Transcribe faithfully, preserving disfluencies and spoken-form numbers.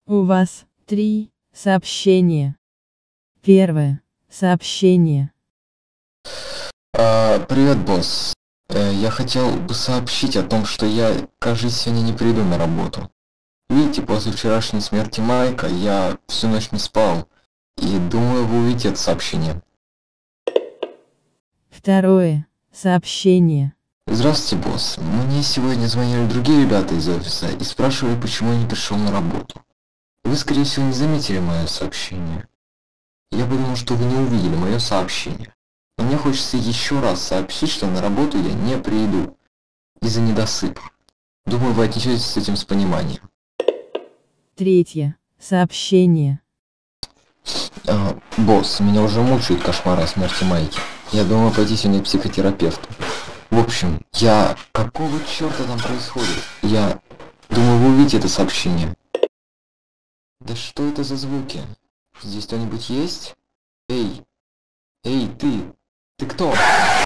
У вас три сообщения. Первое сообщение. А, привет, босс. Э, я хотел бы сообщить о том, что я, кажется, сегодня не приду на работу. Видите, после вчерашней смерти Майка я всю ночь не спал. И думаю, вы увидите это сообщение. Второе сообщение. Здравствуйте, босс. Мне сегодня звонили другие ребята из офиса и спрашивали, почему я не пришел на работу. Вы, скорее всего, не заметили мое сообщение. Я подумал, что вы не увидели мое сообщение. Но мне хочется еще раз сообщить, что на работу я не приду из-за недосыпа. Думаю, вы отнесетесь с этим с пониманием. Третье сообщение. А, босс, меня уже мучают кошмары о смерти Майки. Я думаю пойти сегодня к психотерапевту. В общем, я... Какого черта там происходит? Я... Думаю, вы увидите это сообщение. Да что это за звуки? Здесь кто-нибудь есть? Эй! Эй, ты! Ты кто?